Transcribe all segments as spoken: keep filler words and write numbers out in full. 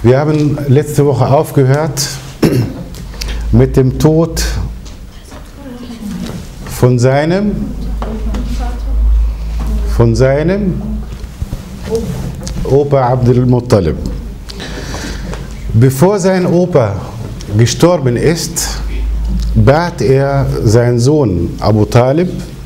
Wir haben letzte Woche aufgehört mit dem Tod von seinem, von seinem Opa Abdul Muttalib. Bevor sein Opa gestorben ist, bat er seinen Sohn Abu Talib,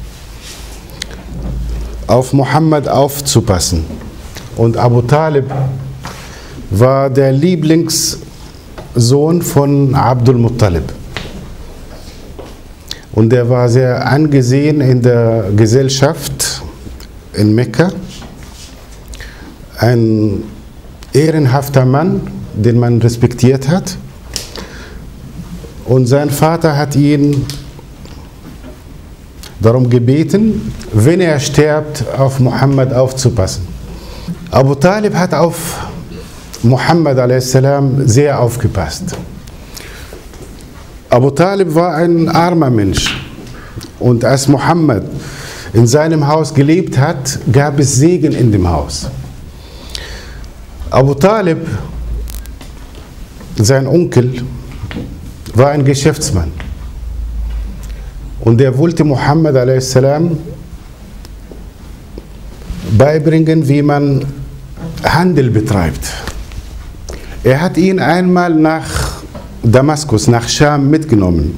auf Mohammed aufzupassen. Und Abu Talib war der Lieblingssohn von Abdul Muttalib. Und er war sehr angesehen in der Gesellschaft in Mekka. Ein ehrenhafter Mann, den man respektiert hat. Und sein Vater hat ihn darum gebeten, wenn er stirbt, auf Mohammed aufzupassen. Abu Talib hat auf Mohammed a s. sehr aufgepasst. Abu Talib war ein armer Mensch. Und als Mohammed in seinem Haus gelebt hat, gab es Segen in dem Haus. Abu Talib, sein Onkel, war ein Geschäftsmann. Und er wollte Mohammed a s. beibringen, wie man Handel betreibt. Er hat ihn einmal nach Damaskus, nach Scham mitgenommen.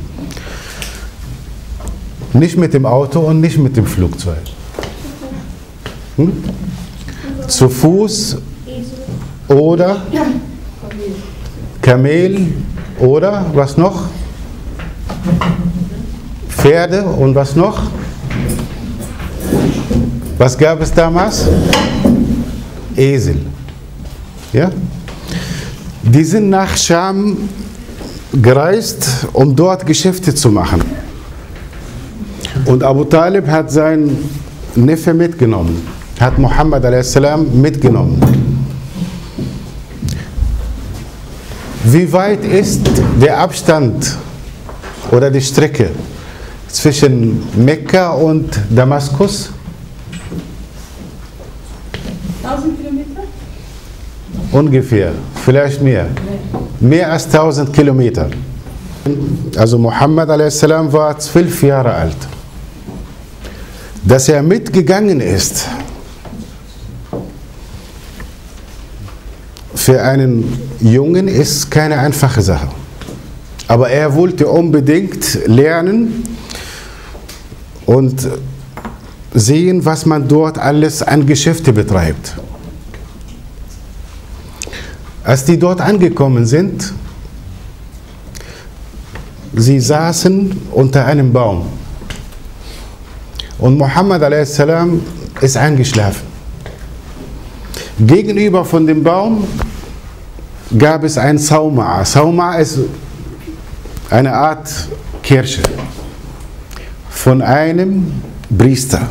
Nicht mit dem Auto und nicht mit dem Flugzeug. Hm? Zu Fuß oder Kamel oder was noch? Pferde und was noch? Was gab es damals? Esel. Ja? Die sind nach Scham gereist, um dort Geschäfte zu machen. Und Abu Talib hat seinen Neffe mitgenommen, hat Mohammed a s. mitgenommen. Wie weit ist der Abstand oder die Strecke zwischen Mekka und Damaskus? tausend Kilometer? Ungefähr, vielleicht mehr. Mehr als tausend Kilometer. Also Mohammed a s. war zwölf Jahre alt. Dass er mitgegangen ist, für einen Jungen ist keine einfache Sache. Aber er wollte unbedingt lernen und sehen, was man dort alles an Geschäfte betreibt. Als die dort angekommen sind, sie saßen unter einem Baum. Und Mohammed a s. ist eingeschlafen. Gegenüber von dem Baum gab es ein Sauma. Sauma ist eine Art Kirsche von einem Priester.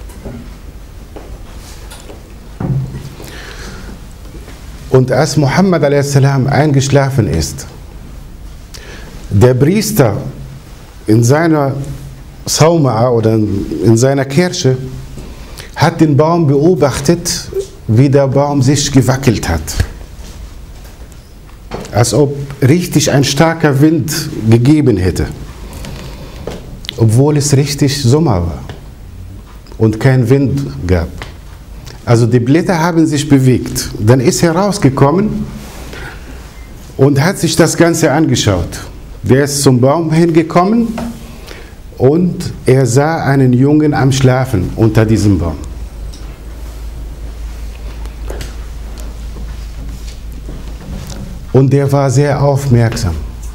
Und als Mohammed a s. eingeschlafen ist, der Priester in seiner Sauma oder in seiner Kirsche hat den Baum beobachtet, wie der Baum sich gewackelt hat. Als ob richtig ein starker Wind gegeben hätte. Obwohl es richtig Sommer war und kein Wind gab. Also die Blätter haben sich bewegt. Dann ist er rausgekommen und hat sich das Ganze angeschaut. Der ist zum Baum hingekommen und er sah einen Jungen am Schlafen unter diesem Baum. Und der war sehr aufmerksam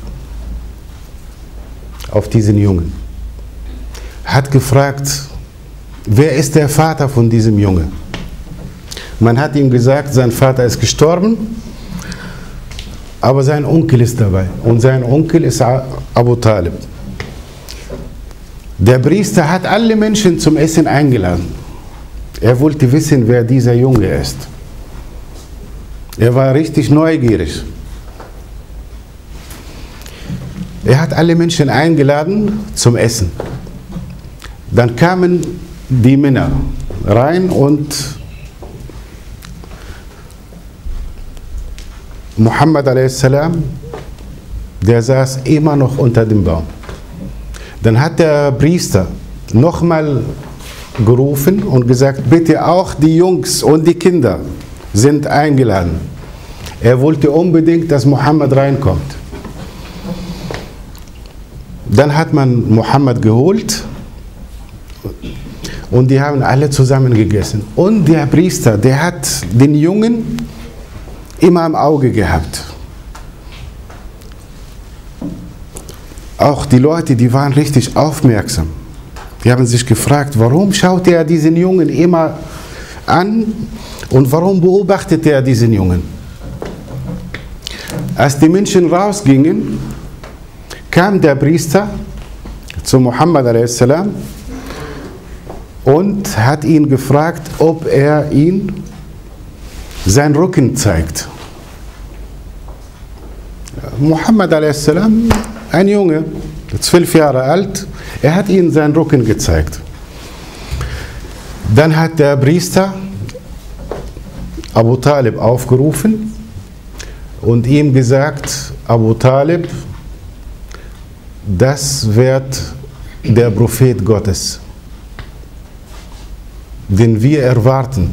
auf diesen Jungen. Hat gefragt, wer ist der Vater von diesem Jungen? Man hat ihm gesagt, sein Vater ist gestorben, aber sein Onkel ist dabei. Und sein Onkel ist Abu Talib. Der Priester hat alle Menschen zum Essen eingeladen. Er wollte wissen, wer dieser Junge ist. Er war richtig neugierig. Er hat alle Menschen eingeladen zum Essen. Dann kamen die Männer rein und Muhammad a s. der saß immer noch unter dem Baum. Dann hat der Priester nochmal gerufen und gesagt, bitte auch die Jungs und die Kinder sind eingeladen. Er wollte unbedingt, dass Muhammad reinkommt. Dann hat man Muhammad geholt und die haben alle zusammen gegessen. Und der Priester, der hat den Jungen immer im Auge gehabt. Auch die Leute, die waren richtig aufmerksam. Die haben sich gefragt, warum schaut er diesen Jungen immer an und warum beobachtet er diesen Jungen? Als die Menschen rausgingen, kam der Priester zu Muhammad a s. und hat ihn gefragt, ob er ihn seinen Rücken zeigt. Muhammad a s., ein Junge, zwölf Jahre alt, er hat ihm seinen Rücken gezeigt. Dann hat der Priester Abu Talib aufgerufen und ihm gesagt, Abu Talib, das wird der Prophet Gottes, den wir erwarten.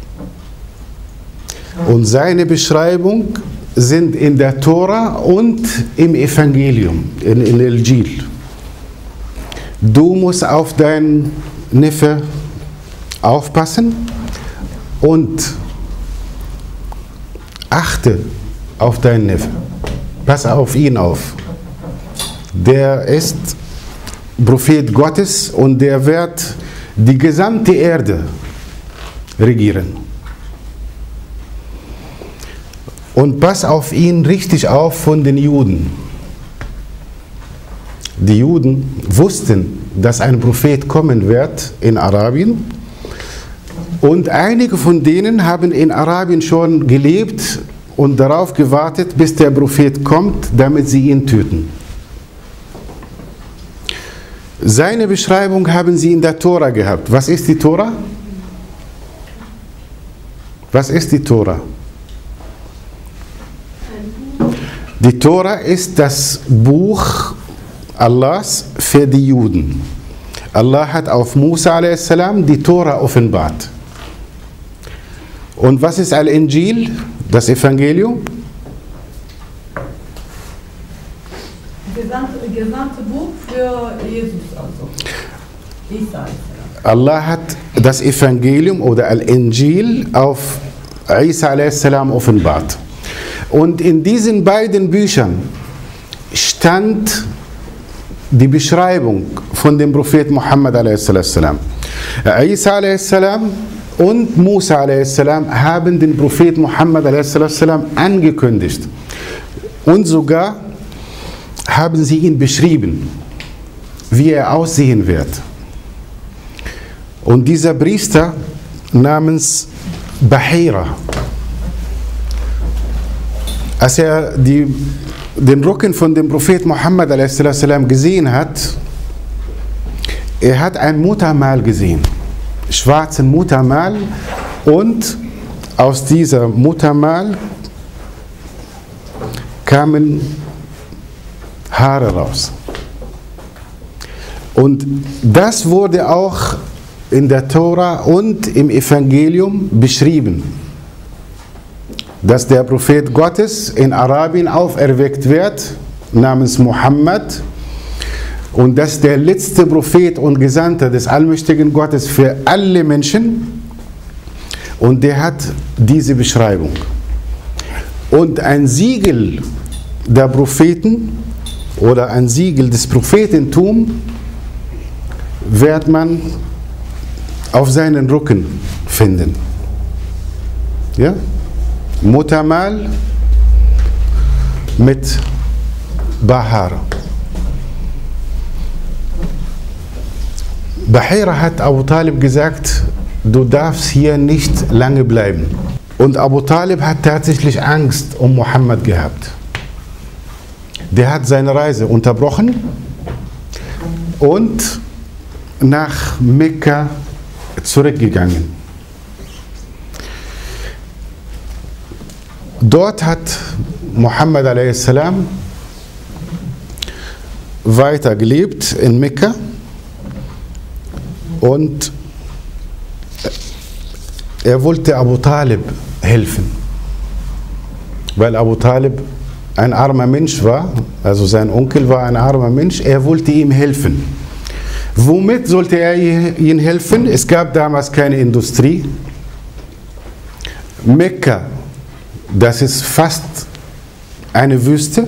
Und seine Beschreibung sind in der Tora und im Evangelium, in, in Injil. Du musst auf deinen Neffe aufpassen und achte auf deinen Neffe. Pass auf ihn auf. Der ist Prophet Gottes und der wird die gesamte Erde regieren. Und pass auf ihn richtig auf von den Juden. Die Juden wussten, dass ein Prophet kommen wird in Arabien. Und einige von denen haben in Arabien schon gelebt und darauf gewartet, bis der Prophet kommt, damit sie ihn töten. Seine Beschreibung haben sie in der Tora gehabt. Was ist die Tora? Was ist die Tora? Die Tora ist das Buch Allahs für die Juden. Allah hat auf Musa a s. die Tora offenbart. Und was ist Al-Injil, das Evangelium? Gesamte, gesamte Buch für Jesus also. Isa. Allah hat das Evangelium oder Al-Injil auf Isa a s. offenbart. Und in diesen beiden Büchern stand die Beschreibung von dem Propheten Muhammad a s. Isa a s. und Musa a s. haben den Propheten Muhammad a s. angekündigt. Und sogar haben sie ihn beschrieben, wie er aussehen wird. Und dieser Priester namens Bahira, als er die, den Rücken von dem Propheten Muhammad a s. gesehen hat, er hat ein Muttermal gesehen, schwarzen Muttermal, und aus dieser Muttermal kamen Haare raus. Und das wurde auch in der Tora und im Evangelium beschrieben, dass der Prophet Gottes in Arabien auferweckt wird, namens Muhammad, und dass der letzte Prophet und Gesandte des allmächtigen Gottes für alle Menschen, und der hat diese Beschreibung. Und ein Siegel der Propheten oder ein Siegel des Prophetentums wird man auf seinen Rücken finden. Ja? Muttermal mit Bahar. Bahira hat Abu Talib gesagt, du darfst hier nicht lange bleiben. Und Abu Talib hat tatsächlich Angst um Muhammad gehabt. Der hat seine Reise unterbrochen und nach Mekka zurückgegangen. Dort hat Muhammad a s. weiter gelebt in Mekka und er wollte Abu Talib helfen, weil Abu Talib ein armer Mensch war, also sein Onkel war ein armer Mensch, er wollte ihm helfen. Womit sollte er ihm helfen? Es gab damals keine Industrie. Mekka, das ist fast eine Wüste,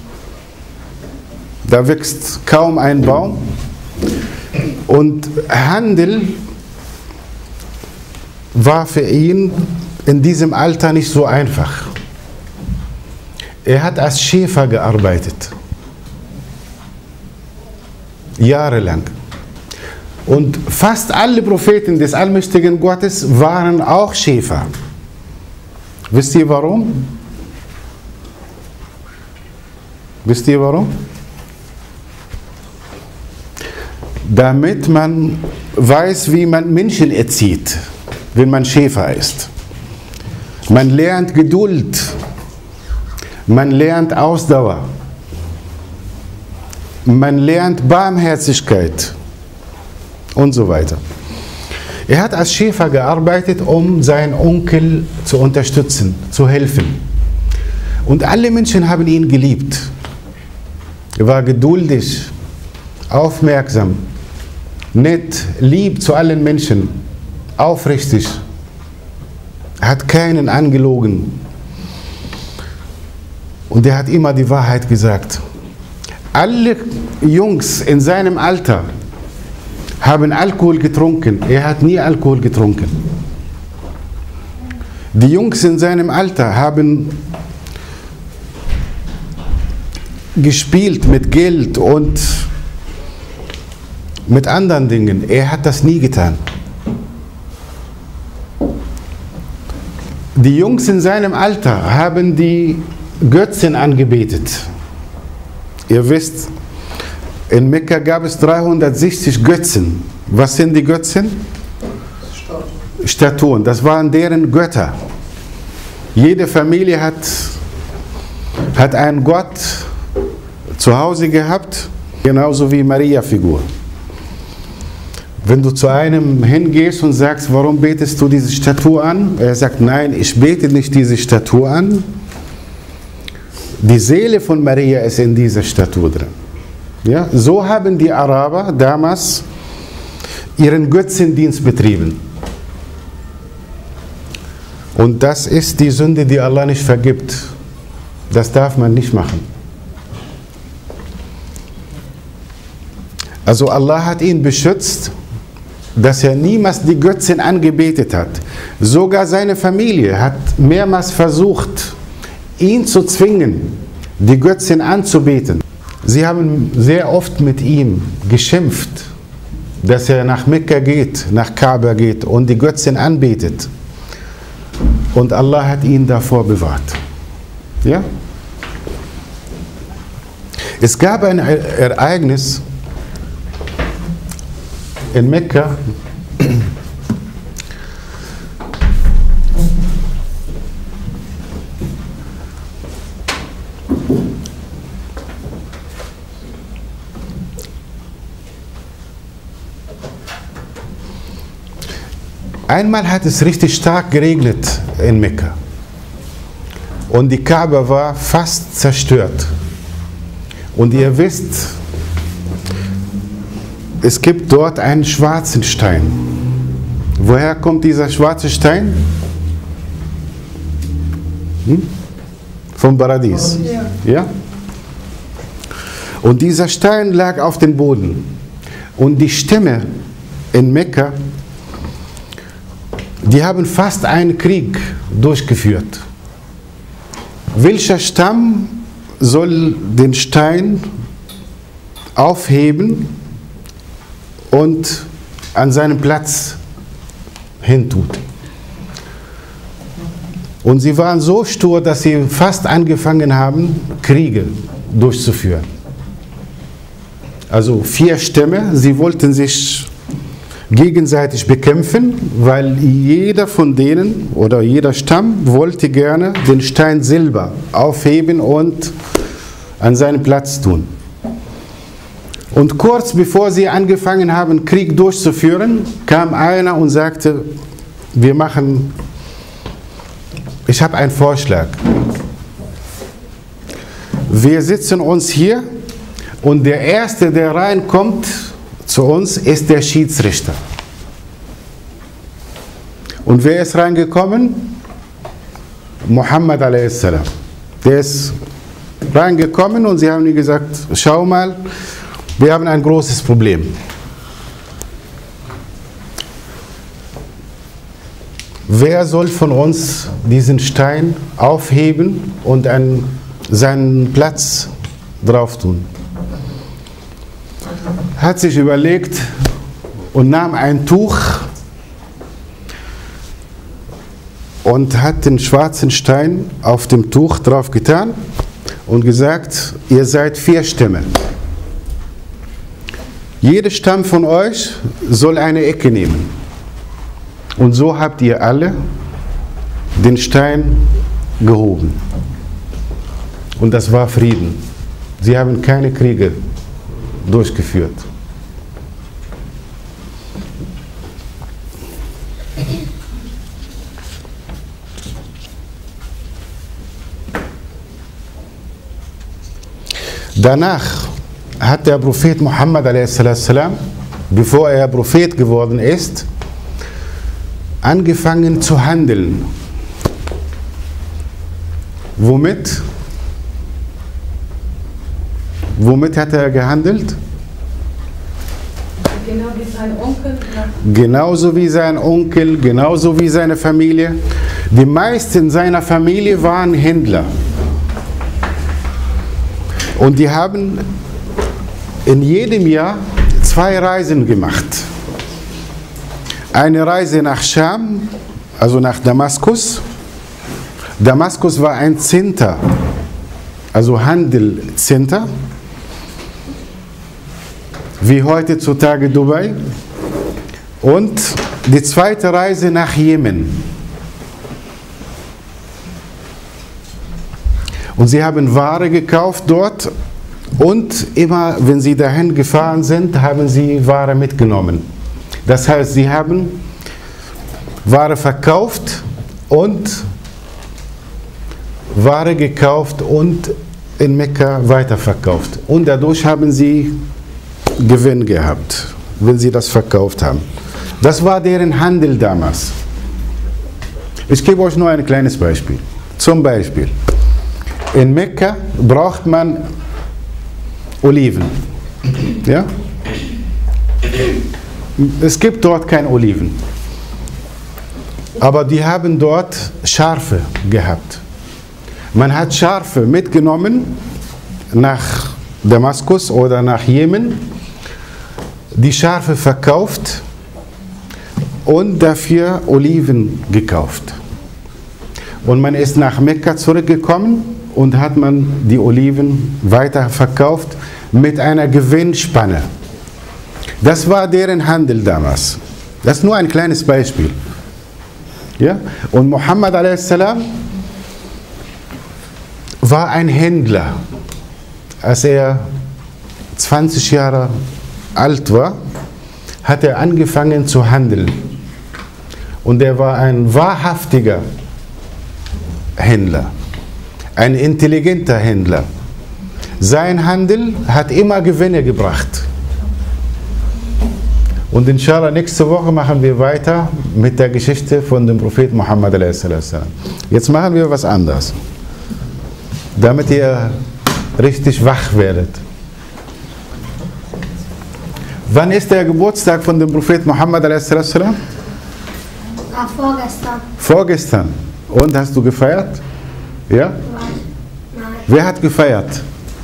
da wächst kaum ein Baum und Handel war für ihn in diesem Alter nicht so einfach. Er hat als Schäfer gearbeitet, jahrelang. Und fast alle Propheten des allmächtigen Gottes waren auch Schäfer. Wisst ihr warum? Wisst ihr warum? Damit man weiß, wie man Menschen erzieht, wenn man Schäfer ist. Man lernt Geduld, man lernt Ausdauer, man lernt Barmherzigkeit und so weiter. Er hat als Schäfer gearbeitet, um seinen Onkel zu unterstützen, zu helfen. Und alle Menschen haben ihn geliebt. Er war geduldig, aufmerksam, nett, lieb zu allen Menschen, aufrichtig. Er hat keinen angelogen. Und er hat immer die Wahrheit gesagt. Alle Jungs in seinem Alter haben Alkohol getrunken. Er hat nie Alkohol getrunken. Die Jungs in seinem Alter haben gespielt mit Geld und mit anderen Dingen. Er hat das nie getan. Die Jungs in seinem Alter haben die Götzen angebetet. Ihr wisst, in Mekka gab es dreihundertsechzig Götzen. Was sind die Götzen? Statuen. Statuen. Das waren deren Götter. Jede Familie hat, hat einen Gott zu Hause gehabt, genauso wie Maria-Figur. Wenn du zu einem hingehst und sagst, warum betest du diese Statue an? Er sagt, nein, ich bete nicht diese Statue an. Die Seele von Maria ist in dieser Statue drin. Ja? So haben die Araber damals ihren Götzendienst betrieben. Und das ist die Sünde, die Allah nicht vergibt. Das darf man nicht machen. Also Allah hat ihn beschützt, dass er niemals die Götzen angebetet hat. Sogar seine Familie hat mehrmals versucht, ihn zu zwingen, die Götzen anzubeten. Sie haben sehr oft mit ihm geschimpft, dass er nach Mekka geht, nach Kaaba geht und die Götzen anbetet. Und Allah hat ihn davor bewahrt. Ja? Es gab ein Ereignis in Mekka, einmal hat es richtig stark geregnet in Mekka und die Kaaba war fast zerstört. Und ihr wisst, es gibt dort einen schwarzen Stein. Woher kommt dieser schwarze Stein? Hm? Vom Paradies. Ja. Ja? Und dieser Stein lag auf dem Boden. Und die Stämme in Mekka, die haben fast einen Krieg durchgeführt. Welcher Stamm soll den Stein aufheben und an seinen Platz hintut? Und sie waren so stur, dass sie fast angefangen haben, Kriege durchzuführen. Also vier Stämme, sie wollten sich gegenseitig bekämpfen, weil jeder von denen oder jeder Stamm wollte gerne den Stein Silber aufheben und an seinen Platz tun. Und kurz bevor sie angefangen haben, Krieg durchzuführen, kam einer und sagte, wir machen, ich habe einen Vorschlag. Wir sitzen uns hier und der Erste, der reinkommt zu uns, ist der Schiedsrichter. Und wer ist reingekommen? Muhammad a s. Der ist reingekommen und sie haben ihm gesagt, schau mal, wir haben ein großes Problem. Wer soll von uns diesen Stein aufheben und an seinen Platz drauf tun? Hat sich überlegt und nahm ein Tuch und hat den schwarzen Stein auf dem Tuch drauf getan und gesagt, ihr seid vier Stämme. Jeder Stamm von euch soll eine Ecke nehmen. Und so habt ihr alle den Stein gehoben. Und das war Frieden. Sie haben keine Kriege durchgeführt. Danach hat der Prophet Muhammad a s, bevor er Prophet geworden ist, angefangen zu handeln. Womit? Womit hat er gehandelt? Genau wie sein Onkel. Genauso wie sein Onkel, genauso wie seine Familie. Die meisten seiner Familie waren Händler. Und die haben in jedem Jahr zwei Reisen gemacht. Eine Reise nach Scham, also nach Damaskus. Damaskus war ein Center, also Handelcenter, wie heutzutage Dubai. Und die zweite Reise nach Jemen. Und sie haben Ware gekauft dort und immer, wenn sie dahin gefahren sind, haben sie Ware mitgenommen. Das heißt, sie haben Ware verkauft und Ware gekauft und in Mekka weiterverkauft. Und dadurch haben sie Gewinn gehabt, wenn sie das verkauft haben. Das war deren Handel damals. Ich gebe euch nur ein kleines Beispiel. Zum Beispiel, in Mekka braucht man Oliven. Ja? Es gibt dort keine Oliven. Aber die haben dort Schafe gehabt. Man hat Schafe mitgenommen nach Damaskus oder nach Jemen, die Schafe verkauft und dafür Oliven gekauft. Und man ist nach Mekka zurückgekommen und hat man die Oliven weiterverkauft mit einer Gewinnspanne. Das war deren Handel damals. Das ist nur ein kleines Beispiel. Ja? Und Muhammad a s. war ein Händler. Als er zwanzig Jahre alt war, hat er angefangen zu handeln. Und er war ein wahrhaftiger Händler, ein intelligenter Händler. Sein Handel hat immer Gewinne gebracht. Und inshallah, nächste Woche machen wir weiter mit der Geschichte von dem Propheten Muhammad a s. Jetzt machen wir was anderes, damit ihr richtig wach werdet. Wann ist der Geburtstag von dem Propheten Muhammad a s? Ah, vorgestern. Vorgestern. Und hast du gefeiert? Ja? Nein. Wer hat gefeiert?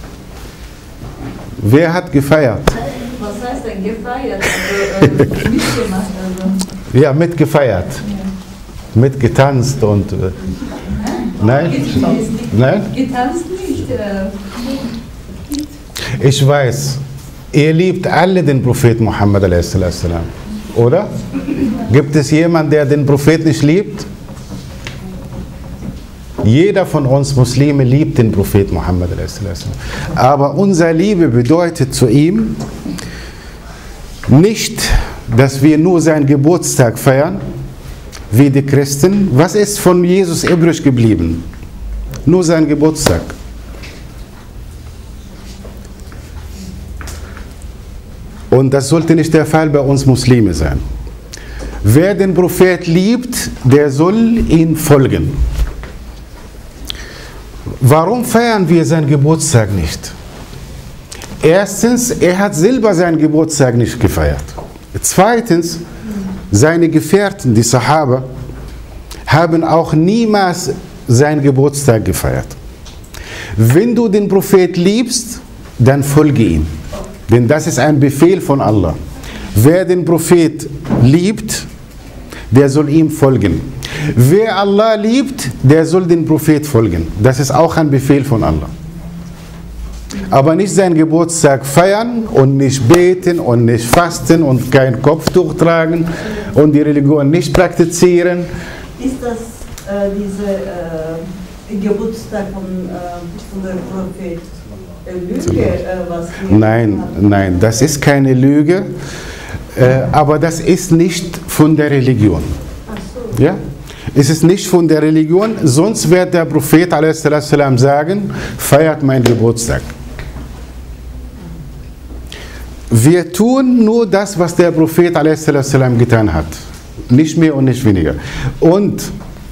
Wer hat gefeiert? Was heißt denn gefeiert? Also, äh, mitgemacht, also. Ja, mitgefeiert. Ja. Mitgetanzt und... Äh, nein? Nein? Getanzt nicht. Äh, Ich weiß, ihr liebt alle den Propheten Muhammad a s. Oder? Gibt es jemanden, der den Prophet nicht liebt? Jeder von uns Muslime liebt den Prophet Muhammad. Aber unsere Liebe bedeutet zu ihm nicht, dass wir nur seinen Geburtstag feiern, wie die Christen. Was ist von Jesus übrig geblieben? Nur sein Geburtstag. Und das sollte nicht der Fall bei uns Muslime sein. Wer den Prophet liebt, der soll ihm folgen. Warum feiern wir seinen Geburtstag nicht? Erstens, er hat selber seinen Geburtstag nicht gefeiert. Zweitens, seine Gefährten, die Sahaba, haben auch niemals seinen Geburtstag gefeiert. Wenn du den Prophet liebst, dann folge ihm. Denn das ist ein Befehl von Allah. Wer den Prophet liebt, der soll ihm folgen. Wer Allah liebt, der soll den Prophet folgen. Das ist auch ein Befehl von Allah. Aber nicht seinen Geburtstag feiern und nicht beten und nicht fasten und kein Kopftuch tragen und die Religion nicht praktizieren. Ist das äh, dieser äh, Geburtstag von, äh, von der Prophet eine Lüge? Äh, was wir nein, haben? Nein, das ist keine Lüge, äh, aber das ist nicht von der Religion. Ach so. Ja? Es ist nicht von der Religion, sonst wird der Prophet a s. sagen, feiert meinen Geburtstag. Wir tun nur das, was der Prophet a s. getan hat. Nicht mehr und nicht weniger. Und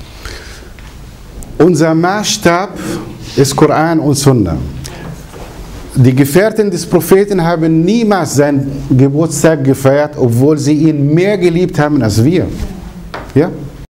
unser Maßstab ist Koran und Sunna. Die Gefährten des Propheten haben niemals seinen Geburtstag gefeiert, obwohl sie ihn mehr geliebt haben als wir. Ja?